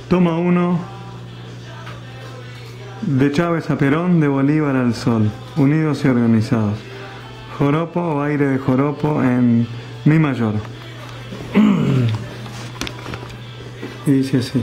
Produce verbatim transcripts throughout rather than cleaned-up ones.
Toma uno. De Chávez a Perón, de Bolívar al Sol, unidos y organizados. Joropo o aire de joropo en mi mayor. Y dice así.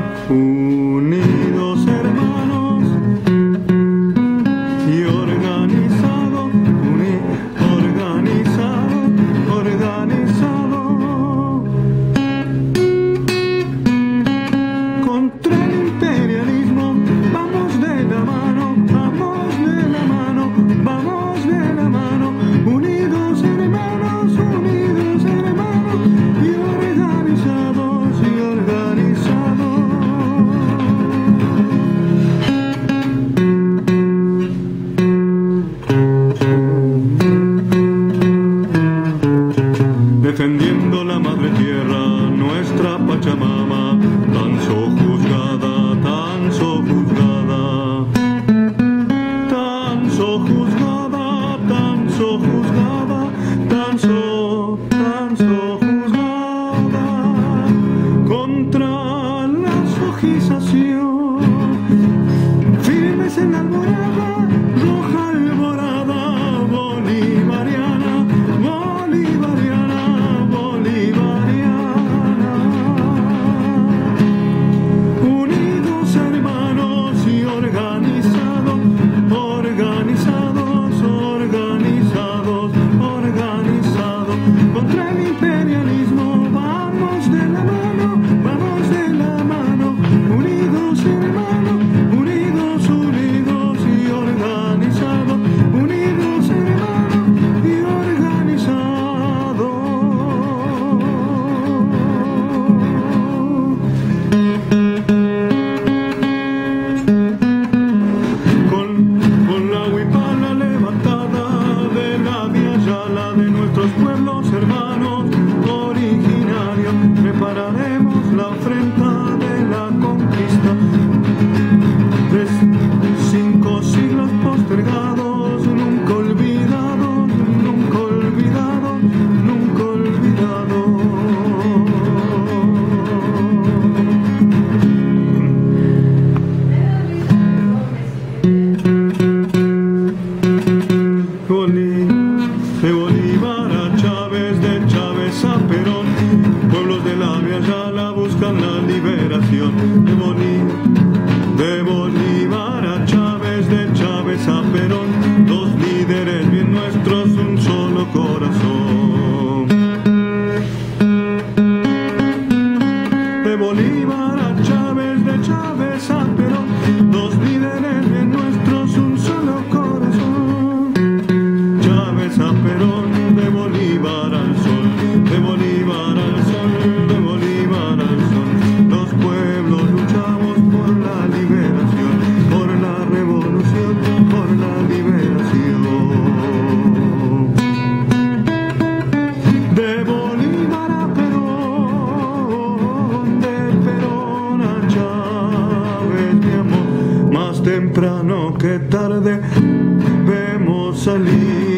unidos hermanos y organizados, uni, organizados, organizados contra el imperialismo. Vamos de la mano, vamos de la mano, vamos de la mano, unidos hermanos, unidos hermanos y organizados y organizados. Defendiendo la madre tierra, nuestra Pachamama, tan sojuzgada, tan sojuzgada, tan sojuzgada, tan sojuzgada, tan so, tan sojuzgada, contra la sojización, firmes en la alborada, roja alborada, bolivariana, bolivariana, bolivariana, unidos hermanos y organizados, organizados, organizados, organizados, contra el imperialismo. Vamos de la mano, vamos de la mano, unidos hermanos, unidos, unidos y organizados, unidos hermanos y organizados. Con, con la huipala levantada de la Via Yala, de nuestros pueblos hermanos originarios, prepararemos la ofrenda de la conquista. Tres, cinco siglos postergados, nunca olvidados, nunca olvidados, nunca olvidados. Bolí- De Bolívar a Chávez, de Chávez a Perón, pueblos de la Via Yala buscan la liberación. De Bolí- de Bolívar a Chávez, de Chávez a Perón, dos líderes bien nuestros, un solo corazón. De Bolívar a Chávez, de Chávez a Perón, dos líderes bien nuestros, un solo corazón. Chávez a Perón, de Bolívar al sol, de Bolívar al sol, de Bolívar al sol. Los pueblos luchamos por la liberación, por la revolución, por la liberación. De Bolívar a Perón, de Perón a Chávez, mi amor, más temprano que tarde vemos salir